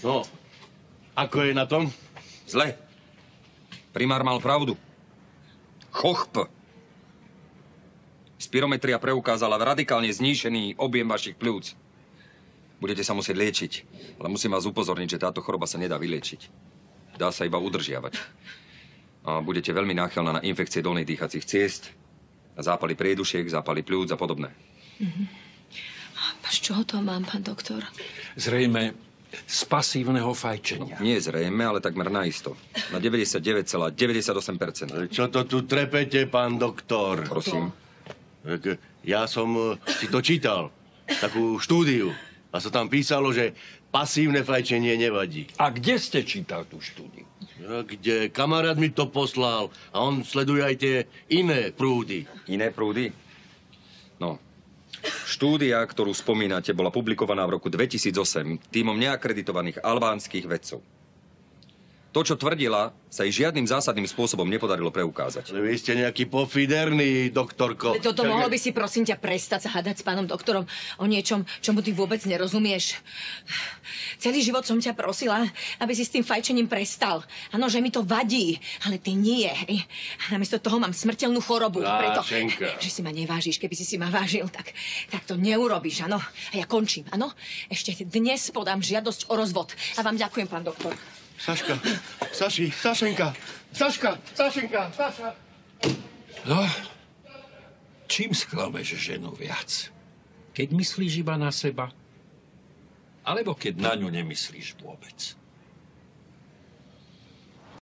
No, ako je na tom? Zle. Primár mal pravdu. Chochp. Spirometria preukázala radikálne znížený objem vašich pľúc. Budete sa musieť liečiť, ale musím vás upozorniť, že táto choroba sa nedá vyliečiť. Dá sa iba udržiavať. A budete veľmi náchylná na infekcie dolných dýchacích ciest, zápaly priedušiek, zápaly pľúc a podobné. A z čoho to mám, pán doktor? Zrejme z pasívneho fajčenia. Nie zrejme, ale takmer naisto. Na 99,98%. Čo to tu trepete, pán doktor? Prosím. Ja som si to čítal, takú štúdiu. A sa tam písalo, že pasívne fajčenie nevadí. A kde ste čítal tú štúdiu? Kde? Kamarát mi to poslal a on sleduje aj tie iné prúdy. Iné prúdy? No. Štúdia, ktorú spomínate, bola publikovaná v roku 2008 tímom neakreditovaných albánskych vedcov. To, čo tvrdila, sa jej žiadnym zásadným spôsobom nepodarilo preukázať. Vy ste nejaký pofiderný, doktorko. Toto mohol by si, prosím ťa, prestať sa hádať s pánom doktorom o niečom, čomu ty vôbec nerozumieš. Celý život som ťa prosila, aby si s tým fajčením prestal. Áno, že mi to vadí, ale ty nie. Namiesto toho mám smrteľnú chorobu. Preto, že si ma nevážiš. Keby si ma vážil, tak to neurobíš, áno? A ja končím, áno? Ešte dnes podám žiadosť o rozvod. A vám ďakujem, pán doktor. Saška, Sašenka. No, čím sklameš ženu viac? Keď myslíš iba na seba? Alebo keď na ňu nemyslíš vôbec?